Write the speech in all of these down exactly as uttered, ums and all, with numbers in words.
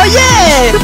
Oh yeah!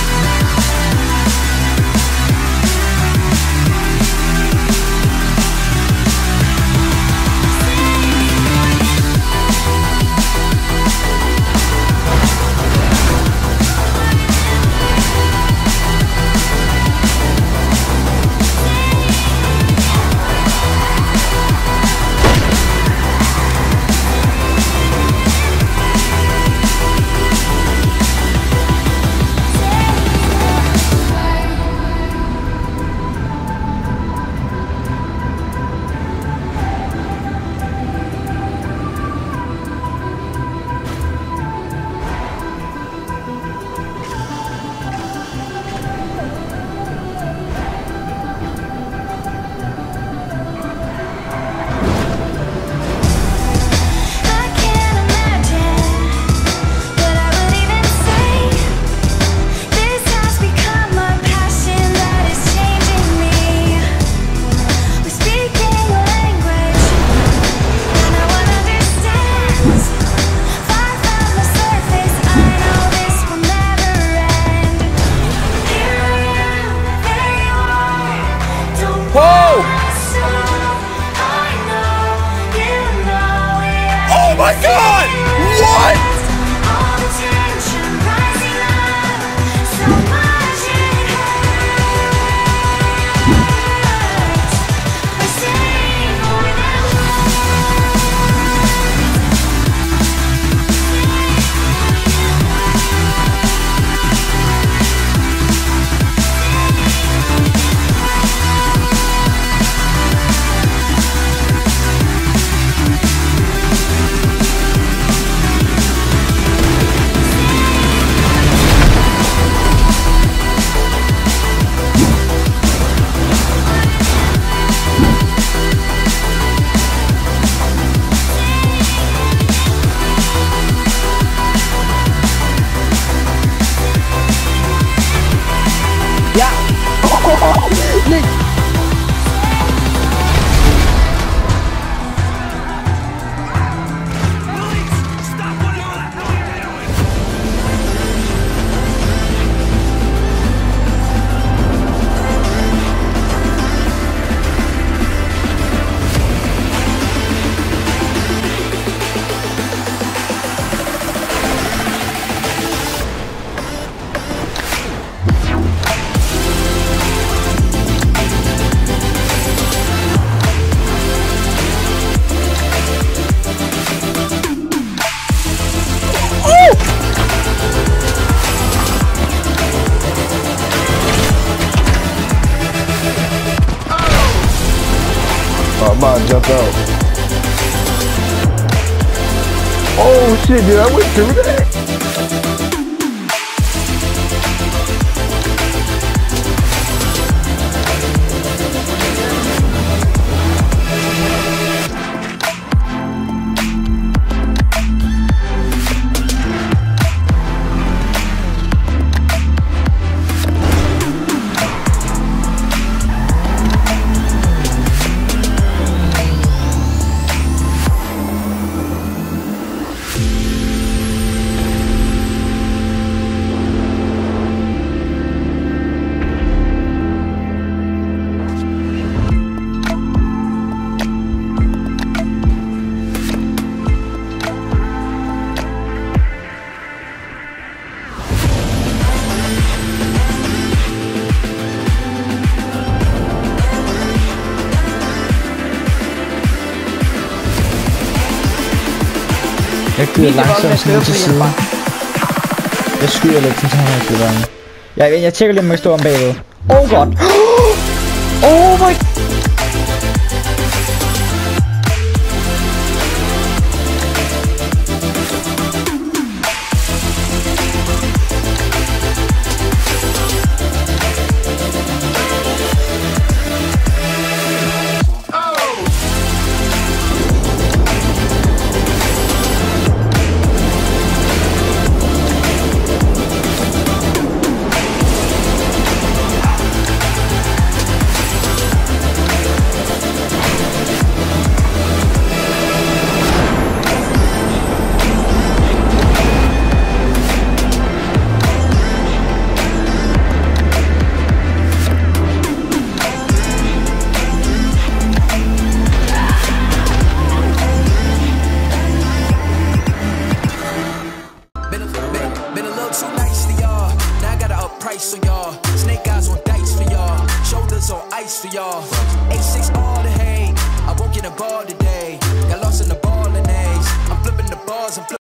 Come on, jump out. Oh shit, dude, I went through that. Jeg kører langsomt sådan til siden. Jeg skyder lidt til sådan. Jeg, jeg tjekker lige om jeg står om bagved. Oh god. Oh my. nice to y'all. Now I gotta up price on y'all. Snake eyes on dice for y'all. Shoulders on ice for y'all. A six all the hate. I won't get a ball today. Got lost in the ball and A's. I'm flipping the bars and